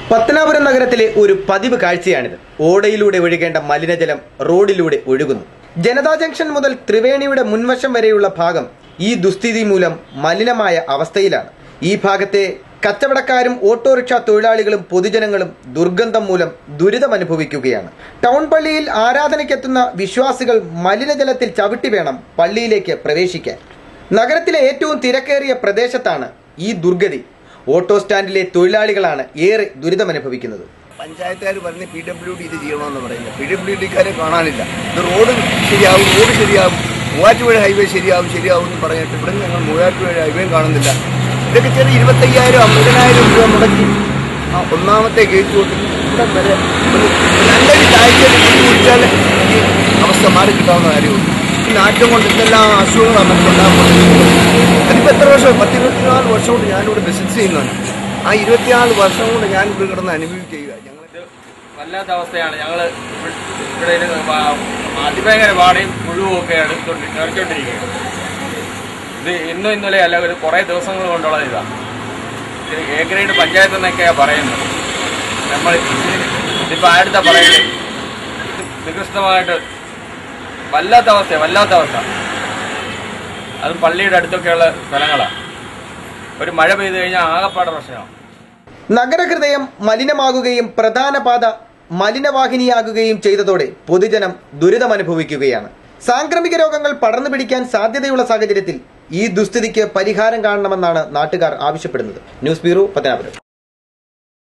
പത്തനാപുരം നഗരത്തിലെ ഒരു പതിവ് കാഴ്ചയാണിത്. ഓടയിലൂടെ ഒഴുകേണ്ട മലിനജലം റോഡിലൂടെ ഒഴുകുന്നു. ജനതാ ജംഗ്ഷൻ മുതൽ ത്രിവേണിയുടെ മുൻവശം വരെയുള്ള ഭാഗം ഈ ദുസ്ഥിതി മൂലം മലിനമായ അവസ്ഥയിലാണ്. ഈ ഭാഗത്തെ കച്ചവടക്കാരും ഓട്ടോറിക്ഷ തൊഴിലാളികളും പൊതുജനങ്ങളും ദുർഗന്ധം മൂലം ദുരിതമനുഭവിക്കുകയാണ്. ടൗൺ പള്ളിയിൽ ആരാധനയ്ക്കെത്തുന്ന വിശ്വാസികൾ മലിനജലത്തിൽ ചവിട്ടി വേണം പള്ളിയിലേക്ക് പ്രവേശിക്കാൻ. നഗരത്തിലെ ഏറ്റവും തിരക്കേറിയ പ്രദേശത്താണ് ഈ ദുർഗതി. ഓട്ടോ സ്റ്റാൻഡിലെ തൊഴിലാളികളാണ് ഏറെ ദുരിതമനുഭവിക്കുന്നത്. പഞ്ചായത്തുകാർ പറഞ്ഞ് PWD ഇത് ചെയ്യണമെന്ന് പറയുന്നത്. PWDക്കാരെ കാണാനില്ല. ഇത് റോഡ് ശരിയാവും, മൂവാറ്റുപുഴ ഹൈവേ ശരിയാവും എന്ന് പറഞ്ഞിട്ട് ഇവിടെ ഞങ്ങൾ മൂവാറ്റുപുഴ ഹൈവേയും കാണുന്നില്ല. ഇതൊക്കെ ചെറിയ 25,000 50,000 രൂപ മുടക്കി ആ ഒന്നാമത്തെ ഗേറ്റ് തൊട്ട് ഇവിടെ വരെ 2 അടി താഴ്ചയിൽ കുടിച്ചാൽ ഈ അവസ്ഥ മാറി കിട്ടാവുന്ന കാര്യമുള്ളൂ. ഈ നാറ്റം കൊണ്ട് എന്തെല്ലാം അസുഖങ്ങളാണ് നമുക്കുണ്ടാകുന്നത്. അതിപ്പോൾ എത്ര വർഷം 10-24 വർഷം കൊണ്ട് ഞാനിവിടെ ബിസിനസ് ചെയ്യുന്നതാണ്. ആ 24 വർഷം കൊണ്ട് ഞാൻ ഇവിടെ കിടന്ന് അനുഭവിക്കുക. ഞങ്ങൾക്ക് വല്ലാത്ത അവസ്ഥയാണ്. ഞങ്ങൾ ഇവിടെ അതിഭയങ്കര വാടയും മുഴുവൻ ഒക്കെ നിറച്ചോണ്ടിരിക്കുകയാണ്. ഇത് ഇന്നും ഇന്നലെ അല്ല, ഒരു കുറേ ദിവസങ്ങൾ കൊണ്ടുള്ള ഇതാണ്. ഇത് A ഗ്രേഡ് പഞ്ചായത്ത് എന്നൊക്കെയാണ് പറയുന്നത്. നമ്മൾ ഇതിപ്പോൾ ആരുടെ പറയുന്നത് നികൃഷ്ടമായിട്ട് വല്ലാത്ത അവസ്ഥ. അത് പള്ളിയുടെ അടുത്തൊക്കെയുള്ള സ്ഥലങ്ങളാണ്. ഒരു മഴ പെയ്തു കഴിഞ്ഞാൽ ആകപ്പാടെ പ്രശ്നമാണ്. നഗരഹൃദയം മലിനമാകുകയും പ്രധാന പാത മലിനവാഹിനിയാകുകയും ചെയ്തതോടെ പൊതുജനം ദുരിതമനുഭവിക്കുകയാണ്. സാംക്രമിക രോഗങ്ങൾ പടർന്നു പിടിക്കാൻ സാധ്യതയുള്ള സാഹചര്യത്തിൽ ഈ ദുസ്ഥിതിക്ക് പരിഹാരം കാണണമെന്നാണ് നാട്ടുകാർ ആവശ്യപ്പെടുന്നത്. News bureau, Pathanapuram.